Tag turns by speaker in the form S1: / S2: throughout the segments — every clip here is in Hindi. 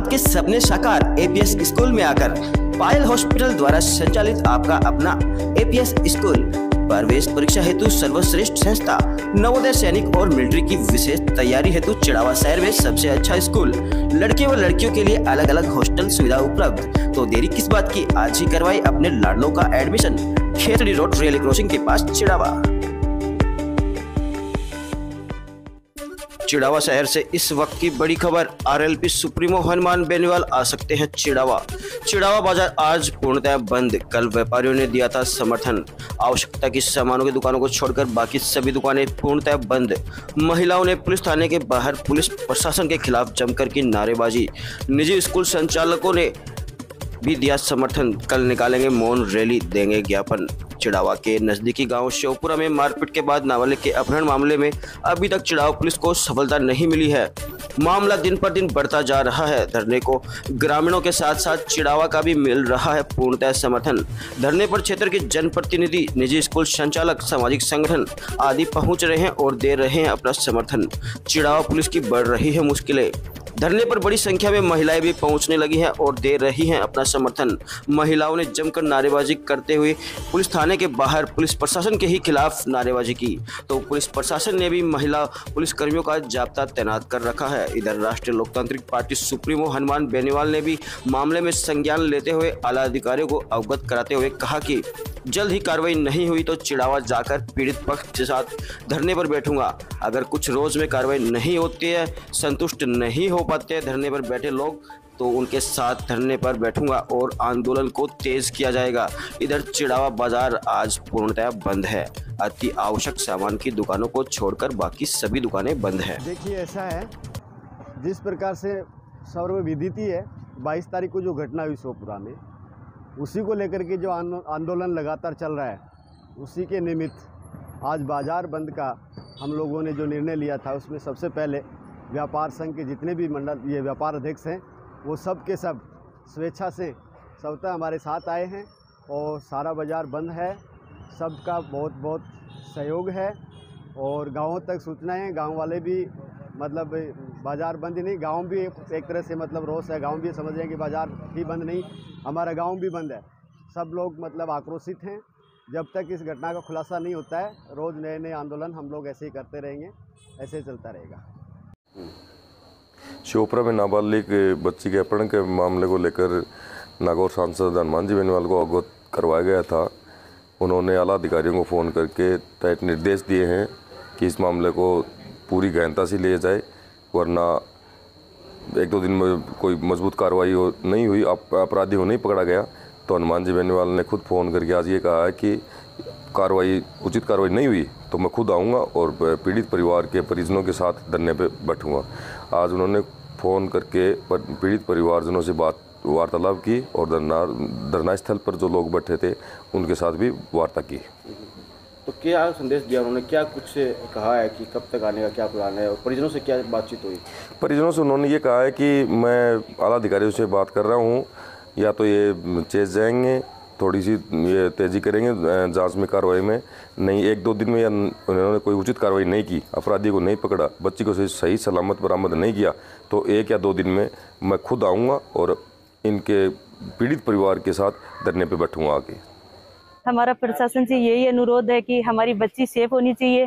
S1: आपके सपने साकार एपीएस स्कूल में आकर। पायल हॉस्पिटल द्वारा संचालित आपका अपना एपीएस स्कूल प्रवेश परीक्षा हेतु सर्वश्रेष्ठ संस्था, नवोदय सैनिक और मिलिट्री की विशेष तैयारी हेतु चिड़ावा शहर में सबसे अच्छा स्कूल, लड़के व लड़कियों के लिए अलग अलग हॉस्टल सुविधा उपलब्ध। तो देरी किस बात की, आज ही करवाए अपने लाडलों का admission. Khetri road railway crossing के पास चिड़ावा। चिड़ावा शहर से इस वक्त की बड़ी खबर। आरएलपी सुप्रीमो हनुमान बेनीवाल आ सकते हैं चिड़ावा। चिड़ावा बाजार आज पूर्णतः बंद। कल व्यापारियों ने दिया था समर्थन। आवश्यकता की सामानों की दुकानों को छोड़कर बाकी सभी दुकानें पूर्णतः बंद। महिलाओं ने पुलिस थाने के बाहर पुलिस प्रशासन के खिलाफ जमकर की नारेबाजी। निजी स्कूल संचालकों ने भी दिया समर्थन। कल निकालेंगे मौन रैली, देंगे ज्ञापन। चिड़ावा के नजदीकी गांव शिवपुरा में मारपीट के बाद नाबालिग के अपहरण मामले में अभी तक चिड़ावा पुलिस को सफलता नहीं मिली है। मामला दिन पर दिन बढ़ता जा रहा है। धरने को ग्रामीणों के साथ साथ चिड़ावा का भी मिल रहा है पूर्णतः समर्थन। धरने पर क्षेत्र के जनप्रतिनिधि, निजी स्कूल संचालक, सामाजिक संगठन आदि पहुंच रहे हैं और दे रहे हैं अपना समर्थन। चिड़ावा पुलिस की बढ़ रही है मुश्किलें। धरने पर बड़ी संख्या में महिलाएं भी पहुंचने लगी हैं और दे रही हैं अपना समर्थन। महिलाओं ने जमकर नारेबाजी करते हुए पुलिस थाने के बाहर पुलिस प्रशासन के ही खिलाफ नारेबाजी की। तो पुलिस प्रशासन ने भी महिला पुलिस कर्मियों का जाब्ता तैनात कर रखा है। इधर राष्ट्रीय लोकतांत्रिक पार्टी सुप्रीमो हनुमान बेनीवाल ने भी मामले में संज्ञान लेते हुए आला अधिकारियों को अवगत कराते हुए कहा कि जल्द ही कार्रवाई नहीं हुई तो चिड़ावा जाकर पीड़ित पक्ष के साथ धरने पर बैठूंगा। अगर कुछ रोज में कार्रवाई नहीं होती है, संतुष्ट नहीं हो पाते धरने पर बैठे लोग, तो उनके साथ धरने पर बैठूंगा और आंदोलन को तेज किया जाएगा। इधर चिड़ावा बाजार आज पूर्णतः बंद है। अति आवश्यक सामान की दुकानों को छोड़कर बाकी सभी दुकानें बंद हैं।
S2: देखिए, ऐसा है, जिस प्रकार से सर्व विदित ही है, 22 तारीख को जो घटना हुई शिवपुरा में, उसी को लेकर के जो आंदोलन लगातार चल रहा है, उसी के निमित्त आज बाजार बंद का हम लोगों ने जो निर्णय लिया था, उसमें सबसे पहले व्यापार संघ के जितने भी मंडल ये व्यापार अध्यक्ष हैं, वो सब के सब स्वेच्छा से स्वतः हमारे साथ आए हैं और सारा बाज़ार बंद है। सबका बहुत बहुत सहयोग है और गाँवों तक सूचना है। गांव वाले भी मतलब बाज़ार बंद ही नहीं, गांव भी एक तरह से मतलब रोष है। गांव भी समझ रहे हैं कि बाज़ार ही बंद नहीं, हमारा गांव भी बंद है। सब लोग मतलब आक्रोशित हैं। जब तक इस घटना का खुलासा नहीं होता है, रोज़ नए नए आंदोलन हम लोग ऐसे ही करते रहेंगे, ऐसे ही चलता रहेगा।
S3: शिवपुरा में नाबालिग बच्ची के अपहरण के मामले को लेकर नागौर सांसद हनुमान जी बेनीवाल को अवगत करवाया गया था। उन्होंने आला अधिकारियों को फ़ोन करके तय निर्देश दिए हैं कि इस मामले को पूरी गहनता से लिया जाए, वरना 1-2 दिन में कोई मजबूत कार्रवाई नहीं हुई, अपराधी को नहीं पकड़ा गया, तो हनुमान जी बेनीवाल ने खुद फ़ोन करके आज ये कहा है कि उचित कार्रवाई नहीं हुई तो मैं खुद आऊँगा और पीड़ित परिवार के परिजनों के साथ धरने पे बैठूँगा। आज उन्होंने फ़ोन करके पीड़ित परिवारजनों से वार्तालाप की और धरना स्थल पर जो लोग बैठे थे उनके साथ भी वार्ता की।
S4: तो क्या संदेश दिया उन्होंने, क्या कुछ कहा है कि कब तक आने का क्या प्लान है और परिजनों से क्या बातचीत हुई? परिजनों से उन्होंने ये कहा है कि मैं आला अधिकारियों से बात कर रहा हूँ, या तो ये चेस जाएंगे, थोड़ी सी ये तेज़ी करेंगे जांच में, कार्रवाई में, नहीं 1-2 दिन में या उन्होंने कोई उचित कार्रवाई नहीं की, अपराधी को नहीं पकड़ा, बच्ची को सही सलामत बरामद नहीं किया, तो 1 या 2 दिन में मैं खुद आऊँगा और इनके पीड़ित परिवार के साथ धरने पे बैठूँगा आके।
S5: हमारा प्रशासन से यही अनुरोध है कि हमारी बच्ची सेफ होनी चाहिए।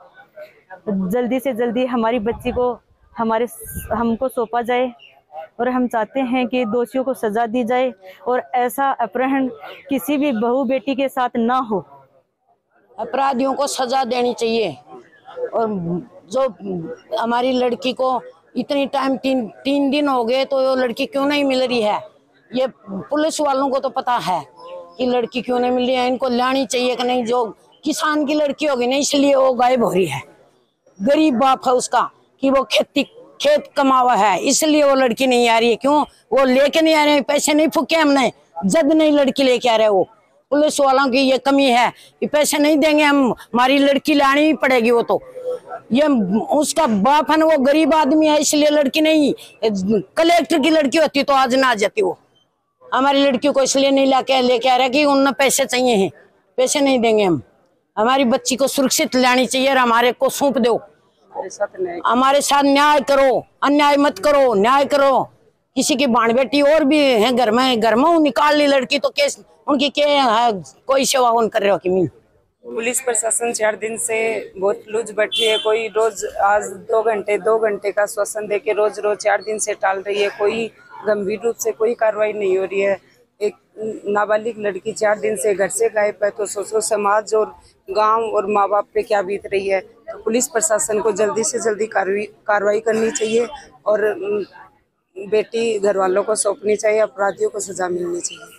S5: जल्दी से जल्दी हमारी बच्ची को हमको सौंपा जाए और हम चाहते हैं कि दोषियों को सजा दी जाए और ऐसा अपहरण किसी भी बहू बेटी के साथ ना हो।
S6: अपराधियों को सजा देनी चाहिए और जो हमारी लड़की को इतनी टाइम 3 दिन हो गए तो वो लड़की क्यों नहीं मिल रही है, ये पुलिस वालों को तो पता है कि लड़की क्यों नहीं मिल रही है। इनको लानी चाहिए कि नहीं, जो किसान की लड़की होगी ना, इसलिए वो गायब हो रही है। गरीब बाप है उसका कि वो खेत कमावा है, इसलिए वो लड़की नहीं आ रही है। क्यों वो लेके नहीं आ रहे हैं? पैसे नहीं फूके हमने, जद नहीं लड़की लेके आ रहे। वो पुलिस वालों की ये कमी है कि पैसे नहीं देंगे हम, हमारी लड़की लानी ही पड़ेगी। वो तो ये उसका बाप है ना, वो गरीब आदमी है, इसलिए लड़की नहीं। कलेक्टर की लड़की होती तो आज ना आ जाती। वो हमारी लड़की को इसलिए नहीं लेके आ रहा कि उन्हें पैसे चाहिए हैं, पैसे नहीं देंगे हम। हमारी बच्ची को सुरक्षित लानी चाहिए और हमारे को सौंप दो। हमारे साथ न्याय करो, अन्याय मत करो, न्याय करो। किसी की बाण बेटी और भी है घर में निकाल ली लड़की तो केस उनकी क्या है, कोई सेवा उन कर रहे हो कि नहीं।
S7: पुलिस प्रशासन 4 दिन से बहुत लूज बैठी है। कोई रोज आज 2 घंटे का श्वसन दे के रोज 4 दिन से टाल रही है। कोई गंभीर रूप से कोई कार्रवाई नहीं हो रही है। एक नाबालिग लड़की 4 दिन से घर से गायब है, तो सोचो समाज और गांव और माँ बाप पे क्या बीत रही है। तो पुलिस प्रशासन को जल्दी से जल्दी कार्रवाई करनी चाहिए और बेटी घर वालों को सौंपनी चाहिए, अपराधियों को सजा मिलनी चाहिए।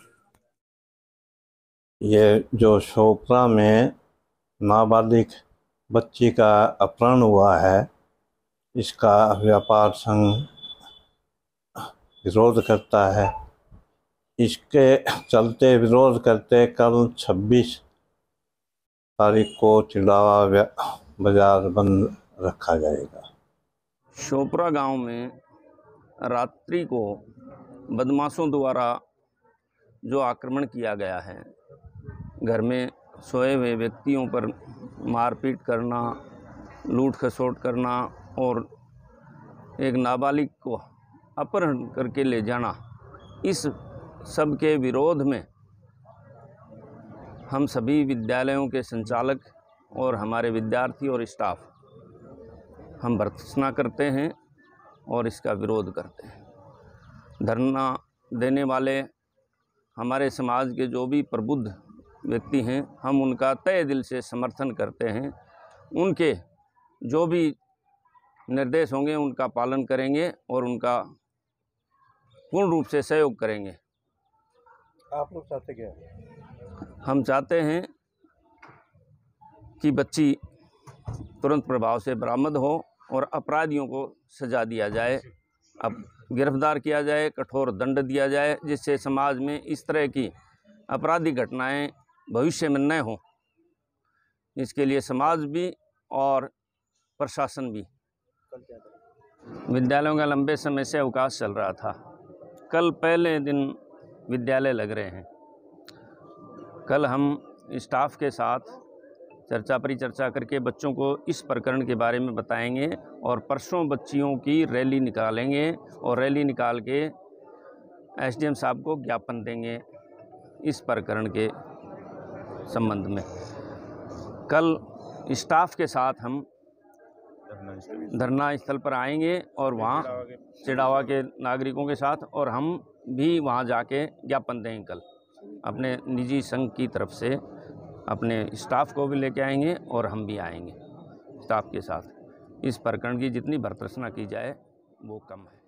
S8: ये जो शोपरा में नाबालिग बच्ची का अपहरण हुआ है, इसका व्यापार संघ विरोध करता है। इसके चलते विरोध करते कल 26 तारीख को चिड़ावा बाजार बंद रखा जाएगा।
S9: शोपरा गांव में रात्रि को बदमाशों द्वारा जो आक्रमण किया गया है, घर में सोए हुए व्यक्तियों पर मारपीट करना, लूट खसोट करना और एक नाबालिग को अपहरण करके ले जाना, इस सब के विरोध में हम सभी विद्यालयों के संचालक और हमारे विद्यार्थी और स्टाफ हम भर्त्सना करते हैं और इसका विरोध करते हैं। धरना देने वाले हमारे समाज के जो भी प्रबुद्ध व्यक्ति हैं, हम उनका तहे दिल से समर्थन करते हैं। उनके जो भी निर्देश होंगे उनका पालन करेंगे और उनका पूर्ण रूप से सहयोग करेंगे।
S8: आप लोग चाहते क्या हैं?
S9: हम चाहते हैं कि बच्ची तुरंत प्रभाव से बरामद हो और अपराधियों को सजा दिया जाए, अब गिरफ्तार किया जाए, कठोर दंड दिया जाए, जिससे समाज में इस तरह की आपराधिक घटनाएं भविष्य में न हो। इसके लिए समाज भी और प्रशासन भी। विद्यालयों का लंबे समय से अवकाश चल रहा था। कल पहले दिन विद्यालय लग रहे हैं। कल हम स्टाफ के साथ परिचर्चा करके बच्चों को इस प्रकरण के बारे में बताएंगे और परसों बच्चियों की रैली निकालेंगे और रैली निकाल के एसडीएम साहब को ज्ञापन देंगे इस प्रकरण के संबंध में। कल स्टाफ के साथ हम धरना स्थल पर आएंगे और वहाँ चिड़ावा के नागरिकों के साथ, और हम भी वहाँ जाके ज्ञापन देंगे कल अपने निजी संघ की तरफ से। अपने स्टाफ को भी लेके आएंगे और हम भी आएंगे स्टाफ के साथ। इस प्रकरण की जितनी भर्त्सना की जाए वो कम है।